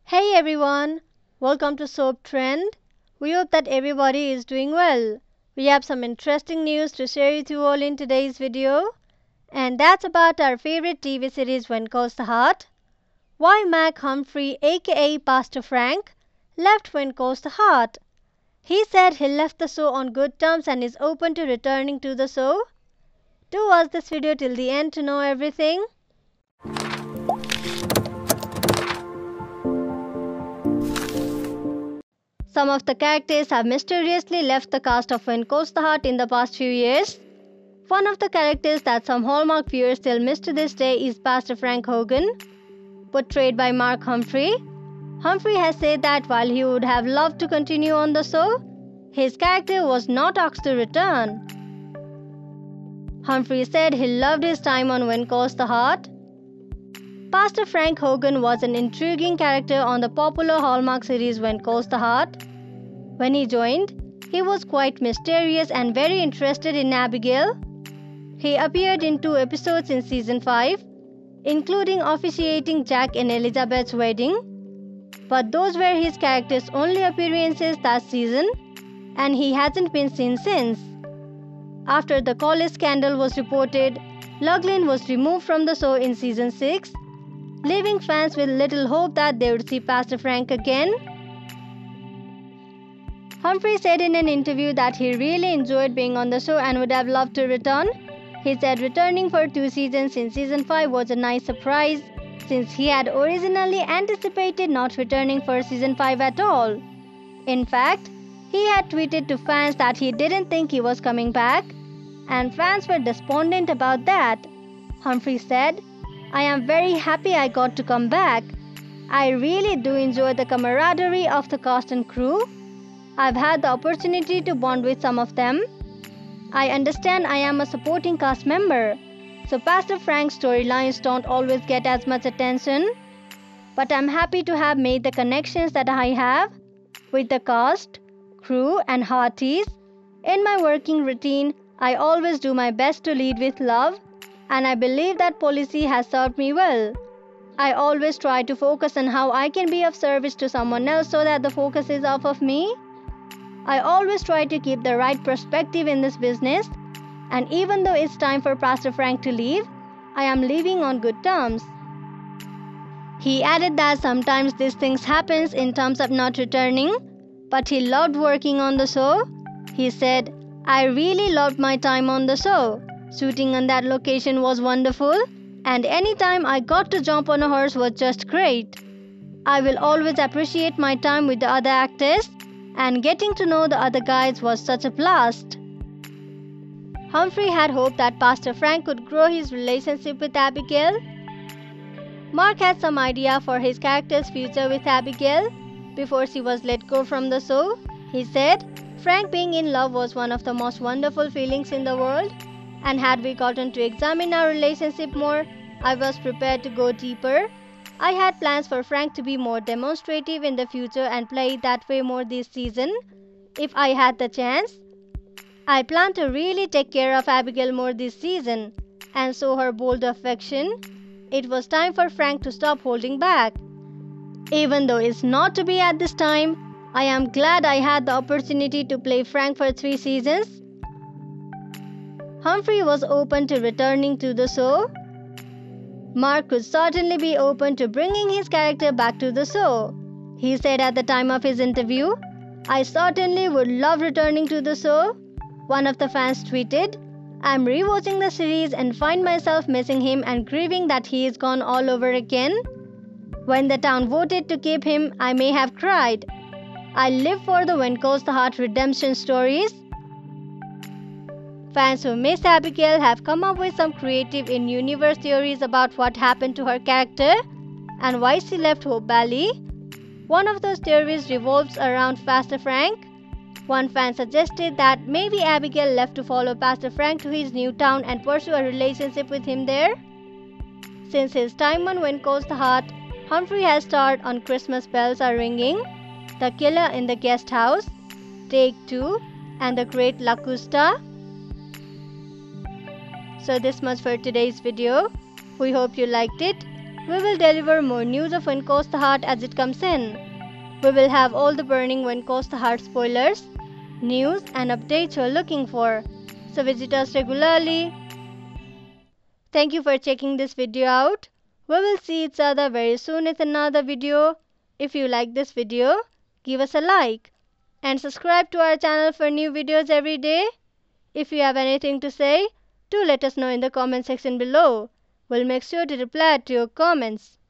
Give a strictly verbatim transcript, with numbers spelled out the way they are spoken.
Hey everyone, welcome to Soap Trend. We hope that everybody is doing well. We have some interesting news to share with you all in today's video. And that's about our favorite T V series When Calls the Heart. Why Mac Humphrey aka Pastor Frank left When Calls the Heart. He said he left the show on good terms and is open to returning to the show. Do watch this video till the end to know everything. Some of the characters have mysteriously left the cast of When Calls the Heart in the past few years. One of the characters that some Hallmark viewers still miss to this day is Pastor Frank Hogan, portrayed by Mark Humphrey. Humphrey has said that while he would have loved to continue on the show, his character was not asked to return. Humphrey said he loved his time on When Calls the Heart. Pastor Frank Hogan was an intriguing character on the popular Hallmark series When Calls the Heart. When he joined, he was quite mysterious and very interested in Abigail. He appeared in two episodes in season five, including officiating Jack and Elizabeth's wedding. But those were his character's only appearances that season, and he hasn't been seen since. After the college scandal was reported, Loughlin was removed from the show in season six, leaving fans with little hope that they would see Pastor Frank again. Humphrey said in an interview that he really enjoyed being on the show and would have loved to return. He said returning for two seasons in season five was a nice surprise, since he had originally anticipated not returning for season five at all. In fact, he had tweeted to fans that he didn't think he was coming back, and fans were despondent about that. Humphrey said, "I am very happy I got to come back. I really do enjoy the camaraderie of the cast and crew. I've had the opportunity to bond with some of them. I understand I am a supporting cast member, so Pastor Frank's storylines don't always get as much attention. But I'm happy to have made the connections that I have with the cast, crew and Hearties. In my working routine, I always do my best to lead with love, and I believe that policy has served me well. I always try to focus on how I can be of service to someone else so that the focus is off of me. I always try to keep the right perspective in this business, and even though it's time for Pastor Frank to leave, I am leaving on good terms." He added that sometimes these things happen in terms of not returning, but he loved working on the show. He said, "I really loved my time on the show. Shooting on that location was wonderful, and anytime I got to jump on a horse was just great. I will always appreciate my time with the other actors, and getting to know the other guys was such a blast." Humphrey had hoped that Pastor Frank could grow his relationship with Abigail. Mark had some idea for his character's future with Abigail before she was let go from the show. He said, "Frank being in love was one of the most wonderful feelings in the world, and had we gotten to examine our relationship more, I was prepared to go deeper. I had plans for Frank to be more demonstrative in the future and play it that way more this season, if I had the chance. I plan to really take care of Abigail more this season and show her bold affection. It was time for Frank to stop holding back. Even though it's not to be at this time, I am glad I had the opportunity to play Frank for three seasons." Humphrey was open to returning to the show. Mark could certainly be open to bringing his character back to the show. He said at the time of his interview, "I certainly would love returning to the show." One of the fans tweeted, "I'm rewatching the series and find myself missing him and grieving that he is gone all over again. When the town voted to keep him, I may have cried. I live for the When Calls the Heart redemption stories." Fans who miss Abigail have come up with some creative in-universe theories about what happened to her character and why she left Hope Valley. One of those theories revolves around Pastor Frank. One fan suggested that maybe Abigail left to follow Pastor Frank to his new town and pursue a relationship with him there. Since his time on When Calls the Heart, Humphrey has starred on Christmas Bells Are Ringing, The Killer in the Guest House, Take Two, and The Great Locusta. So this much for today's video. We hope you liked it. We will deliver more news of When Calls the Heart as it comes in. We will have all the burning When Calls the Heart spoilers, news and updates you're looking for. So visit us regularly. Thank you for checking this video out. We will see each other very soon with another video. If you like this video, give us a like and subscribe to our channel for new videos every day. If you have anything to say, do let us know in the comment section below. We'll make sure to reply to your comments.